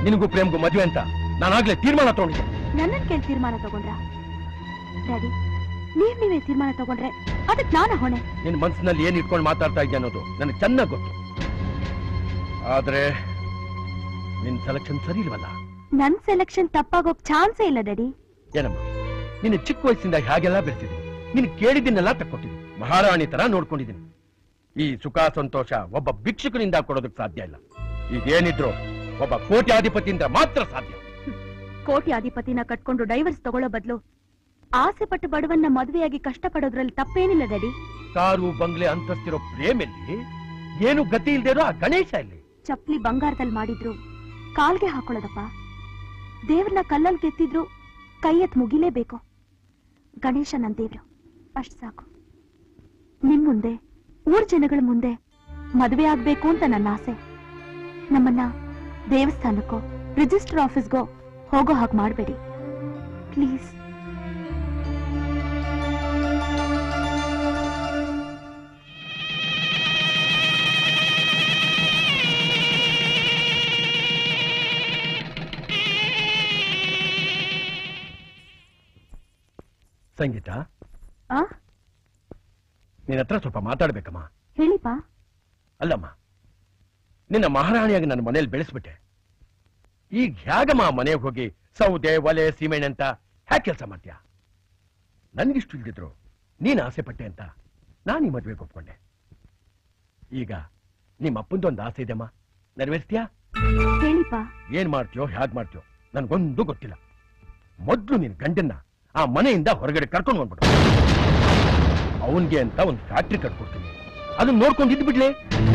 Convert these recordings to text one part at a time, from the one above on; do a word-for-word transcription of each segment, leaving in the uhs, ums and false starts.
ನಿನಗೂ ಪ್ರೇಮ್ಗೂ ಮದುವೆ ಅಂತ ನಾನಾಗ್ಲೇ ತೀರ್ಮಾನ ತಗೊಂಡಿದ್ದೆ. ನನ್ನನ್ ಕೇಳಿ ತೀರ್ಮಾನ ತಗೊಂಡ್ರ ಡ್ಯಾಡಿ? ನೀವ್ ನೀವೇ ತೀರ್ಮಾನ ತಗೊಂಡ್ರೆ ಅದಕ್ಕೆ ನಾನು ಹೊಣೆ. ನಿನ್ ಮನ್ಸಿನಲ್ಲಿ ಏನ್ ಇಟ್ಕೊಂಡು ಮಾತಾಡ್ತಾ ಇದ್ದೆ ಅನ್ನೋದು ನನಗೆ ಚೆನ್ನಾಗಿ ಗೊತ್ತು. ಆದ್ರೆ ನಿನ್ ಸೆಲೆಕ್ಷನ್ ಸರಿ ಇಲ್ವಲ್ಲ. ನನ್ ಸೆಲೆಕ್ಷನ್ ತಪ್ಪಾಗೋಕ್ ಚಾನ್ಸೇ ಇಲ್ಲ ಡ್ಯಾಡಿ. ಏನಮ್ಮ, ನಿನ್ನ ಚಿಕ್ಕ ವಯಸ್ಸಿಂದ ಹಾಗೆಲ್ಲ ಬೆಳೆಸಿದ್ದೀನಿ. ನಿನ್ ಕೇಳಿದ್ದನ್ನೆಲ್ಲ ತಕ್ಕೊಟ್ಟಿದ್ದೀನಿ. ಮಹಾರಾಣಿ ತರ ನೋಡ್ಕೊಂಡಿದ್ದೀನಿ. ಈ ಸುಖ ಸಂತೋಷ ಒಬ್ಬ ಭಿಕ್ಷುಕನಿಂದ ಕೊಡೋದಕ್ಕೆ ಸಾಧ್ಯ ಇಲ್ಲ. ಈಗೇನಿದ್ರು ಒಬ್ಬ ಕೋಟ್ಯಾಧಿಪತಿಯಿಂದ ಮಾತ್ರ ಸಾಧ್ಯ. ಕೋಟ್ಯಾಧಿಪತಿನ ಕಟ್ಕೊಂಡು ಡೈವರ್ಸ್ ತಗೊಳ್ಳೋ ಬದಲು ಆಸೆ ಪಟ್ಟು ಬಡವನ್ನ ಮದುವೆಯಾಗಿ ಕಷ್ಟ ಪಡೋದ್ರಲ್ಲಿ ತಪ್ಪೇನಿಲ್ಲ ಡ್ಯಾಡಿ. ಕಾರು ಬಂಗ್ಲೆ ಅಂತಸ್ತಿರೋ ಪ್ರೇಮಲ್ಲಿ ಏನು ಗತಿ ಇಲ್ದೇರೋ ಆ ಗಣೇಶ ಇಲ್ಲಿ. ಚಪ್ಲಿ ಬಂಗಾರದಲ್ಲಿ ಮಾಡಿದ್ರು ಕಾಲ್ಗೆ ಹಾಕೊಳ್ಳೋದಪ್ಪ. ದೇವ್ರನ್ನ ಕಲ್ಲಲ್ಲಿ ಕೆತ್ತಿದ್ರು ಕೈ ಎತ್ ಮುಗಿಲೇಬೇಕು. ಗಣೇಶ ನನ್ ದೇವ್ರು, ಅಷ್ಟ್ ಸಾಕು. ನಿಮ್ ಮುಂದೆ ಊರ್ ಜನಗಳ ಮುಂದೆ ಮದುವೆ ಆಗ್ಬೇಕು ಅಂತ ನನ್ನ ಆಸೆ. ನಮ್ಮನ್ನ ದೇವಸ್ಥಾನಕ್ಕೋ ರಿಜಿಸ್ಟರ್ ಆಫೀಸ್ಗೋ ಹೋಗೋ ಹಾಗೆ ಮಾಡಬೇಡಿ ಪ್ಲೀಸ್. ಸಂಗೀತ, ನಿನ್ನ ಹತ್ರ ಸ್ವಲ್ಪ ಮಾತಾಡ್ಬೇಕಮ್ಮ. ಹೇಳಿಪ್ಪ. ಅಲ್ಲಮ್ಮ, ನಿನ್ನ ಮಹಾರಾಣಿಯಾಗಿ ನನ್ನ ಮನೇಲಿ ಬೆಳೆಸ್ಬಿಟ್ಟೆ. ಈಗ ಹೇಗಮ್ಮ ಮನೆಗೆ ಹೋಗಿ ಸೌದೆ ಒಲೆ ಸೀಮೆಣ್ಣೆ ಅಂತ ಹ್ಯಾಕ್ ಕೆಲಸ ಮಾಡ್ತೀಯ? ನನ್ಗಿಷ್ಟು ಇಲ್ದಿದ್ರು ನೀನ್ ಆಸೆ ಪಟ್ಟೆ ಅಂತ ನಾನು ಈ ಮದ್ವೆಗೆ ಒಪ್ಕೊಂಡೆ. ಈಗ ನಿಮ್ಮ ಅಪ್ಪಂದೊಂದು ಆಸೆ ಇದೆಮ್ಮ, ನೆರವೇರಿಸ್ತೀಯಾ? ಹೇಳಿಪ್ಪ. ಏನ್ ಮಾಡ್ತೀಯೋ ಹ್ಯಾಗ್ ಮಾಡ್ತೀಯೋ ನನ್ಗೊಂದು ಗೊತ್ತಿಲ್ಲ. ಮೊದ್ಲು ನಿನ್ ಗಂಡನ್ನ ಆ ಮನೆಯಿಂದ ಹೊರಗಡೆ ಕರ್ಕೊಂಡು ಬಂದ್ಬಿಡು. ಅವನ್ಗೆ ಅಂತ ಒಂದು ಫ್ಯಾಕ್ಟ್ರಿ ಕಟ್ಕೊಡ್ತೀನಿ, ಅದನ್ನ ನೋಡ್ಕೊಂಡು ಇದ್ ಬಿಡ್ಲೆ.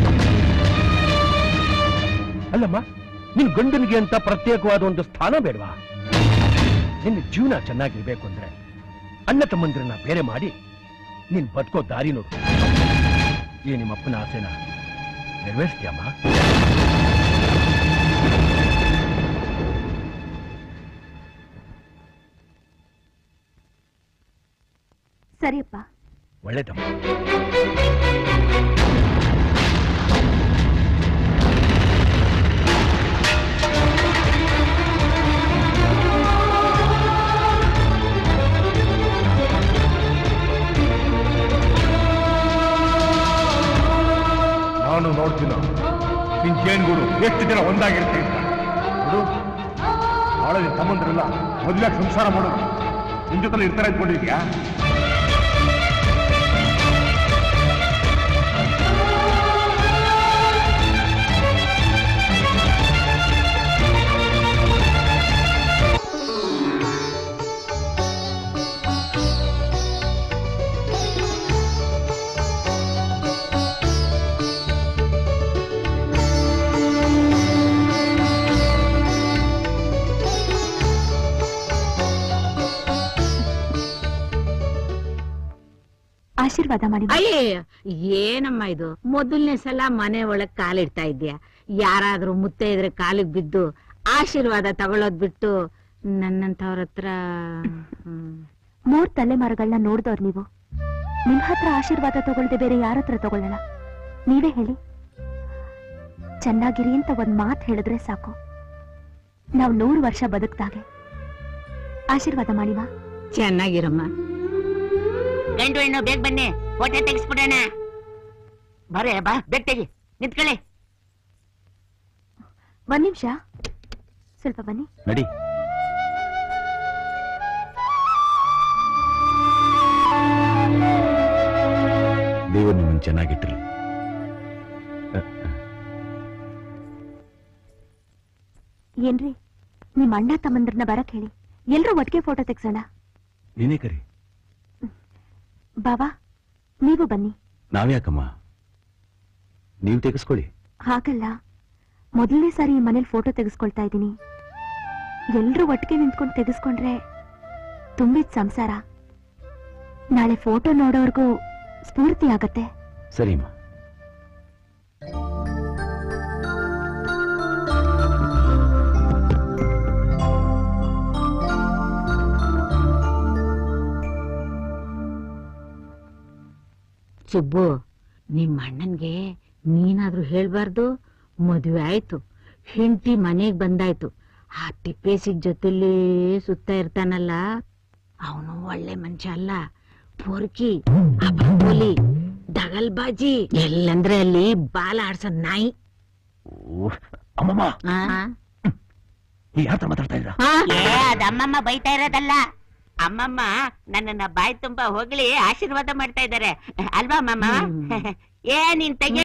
ಅಲ್ಲಮ್ಮ, ನಿನ್ ಗಂಡನಿಗೆ ಅಂತ ಪ್ರತ್ಯೇಕವಾದ ಒಂದು ಸ್ಥಾನ ಬೇಡವಾ? ನಿನ್ನ ಜೀವನ ಚೆನ್ನಾಗಿರ್ಬೇಕು ಅಂದ್ರೆ ಅಣ್ಣ ತಮ್ಮಂದ್ರನ್ನ ಬೇರೆ ಮಾಡಿ ನೀನ್ ಬದುಕೋ ದಾರಿ ನೋಡು. ಈ ನಿಮ್ಮಪ್ಪನ ಆಸೆನ ನೆರವೇರಿಸ್ತೀಯಮ್ಮ? ಸರಿಯಪ್ಪ. ಒಳ್ಳೇದಮ್ಮ. ನಾನು ನೋಡ್ತೀನ ನಿನ್ ಜೇನ್ಗೂಡು ಎಷ್ಟು ಜನ ಒಂದಾಗಿರ್ತೀನಿ ಅಂತ ನೋಡು. ನಾಳೆ ನಿನ್ ತಮ್ಮಂದ್ರಲ್ಲ ಮದುವೆ ಸಂಸಾರ ಮಾಡೋದು ನಿನ್ ಜೊತೆ ಇರ್ತಾರೆ ಅಂದ್ಕೊಂಡಿದ್ಯಾ? ಆಶೀರ್ವಾದ ಮಾಡಿ. ಅಯ್ಯ, ಏನಮ್ಮ ಇದು? ಮೊದಲನೇ ಸಲ ಮನೆ ಒಳಗ್ ಕಾಲಿಡ್ತಾ ಇದ್ಯಾ? ಯಾರಾದ್ರೂ ಮುತ್ತೆ ಇದ್ರೆ ಕಾಲಿಗೆ ಬಿದ್ದು ಆಶೀರ್ವಾದ ತಗೊಳ್ಳೋದ್ ಬಿಟ್ಟು ನನ್ನಂತವ್ರ ಹತ್ರ ಮೂರ್ ತಲೆಮಾರುಗಳನ್ನ ನೋಡ್ದವ್ರು ನೀವು. ನಿಮ್ ಹತ್ರ ಆಶೀರ್ವಾದ ತಗೊಳ್ದೆ ಬೇರೆ ಯಾರ ಹತ್ರ ತಗೊಳ್ಳೋಣ? ನೀವೇ ಹೇಳಿ. ಚೆನ್ನಾಗಿರಿ ಅಂತ ಒಂದ್ ಮಾತು ಹೇಳಿದ್ರೆ ಸಾಕು, ನಾವ್ ನೂರು ವರ್ಷ ಬದುಕ್ದಾಗೆ. ಆಶೀರ್ವಾದ ಮಾಡಿವಾ? ಚೆನ್ನಾಗಿರಮ್ಮ. ಗಂಡು ಹೆಣ್ಣು ಬೇಗ ಬನ್ನಿ, ಫೋಟೋ ತೆಗಿಸ್ಬಿಡೋಣ. ಬರೇ ಬಾ, ಬೇಗ ತೆಗಿ, ನಿಂತ್ಕೊಳ್ಳಿ. ಒಂದ್ ನಿಮಿಷ, ಸ್ವಲ್ಪ ಬನ್ನಿ. ನಡಿ. ದೇವರು ನಿಮ್ಮನ್ನು ಚೆನ್ನಾಗಿಟ್ಟಿರಲಿ. ಏನ್ರಿ, ನಿಮ್ ಅಣ್ಣ ತಮ್ಮಂದ್ರನ್ನ ಬರಕ್ ಹೇಳಿ, ಎಲ್ರೂ ಒಟ್ಟಿಗೆ ಫೋಟೋ ತೆಗ್ಸೋಣ. ನೀನೇ ಕರಿ. ಬಾಬಾ, ನೀವು ಬನ್ನಿ. ನಾವ್ಯಾಕಮ್ಮ, ನೀವು ತೆಗೆಸ್ಕೊಳ್ಳಿ. ಹಾಗಲ್ಲ, ಮೊದಲನೇ ಸಾರಿ ಈ ಮನೇಲಿ ಫೋಟೋ ತೆಗೆಸ್ಕೊಳ್ತಾ ಇದ್ದೀನಿ. ಎಲ್ರೂ ಒಟ್ಟಿಗೆ ನಿಂತ್ಕೊಂಡು ತೆಗೆಸ್ಕೊಂಡ್ರೆ ತುಂಬಿದ ಸಂಸಾರ. ನಾಳೆ ಫೋಟೋ ನೋಡೋರ್ಗೂ ಸ್ಫೂರ್ತಿ ಆಗತ್ತೆ. ಸರಿಮ್ಮ. ಸುಬ್ಬು, ನಿಮ್ಮ ಅಣ್ಣನ್ಗೆ ನೀನಾದ್ರೂ ಹೇಳ್ಬಾರ್ದು? ಮದುವೆ ಆಯ್ತು, ಹೆಂಡತಿ ಮನೆಗ್ ಬಂದಾಯ್ತು, ಆ ತಿಪ್ಪೇಸಿಗ್ ಜೊತೆಲಿ ಸುತ್ತ ಇರ್ತಾನಲ್ಲ, ಅವನು ಒಳ್ಳೆ ಮನುಷ್ಯ ಅಲ್ಲ. ಪೊರ್ಕಿ, ಅಬಂಗೋಲಿ, ದಗಲ್ಬಾಜಿ, ಎಲ್ಲಂದ್ರೆ ಅಲ್ಲಿ ಬಾಲ ಆಡ್ಸೋ ನಾಯಿ. ಅಮ್ಮಮ್ಮ ಆ? ಯಾರ ಮಾತಾಡ್ತಾ ಇದ್ರ? ಏ ಅದ ಅಮ್ಮಮ್ಮ ಬೈತಾ ಇರೋದಲ್ಲ. ಅಮ್ಮಮ್ಮ ನನ್ನನ್ನ ಬಾಯಿ ತುಂಬಾ ಹೊಗಳಿ ಆಶೀರ್ವಾದ ಮಾಡ್ತಾ ಇದ್ದಾರೆ ಅಲ್ವಾ ಅಮ್ಮಮ್ಮ? ಏ ನಿನ್ ತೆಗೆ